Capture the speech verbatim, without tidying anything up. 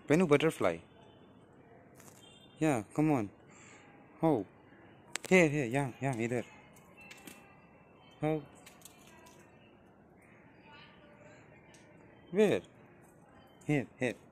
Penu, butterfly. Yeah, come on. Oh. Here, here, yeah, yeah, either. Oh. Where? Here, here.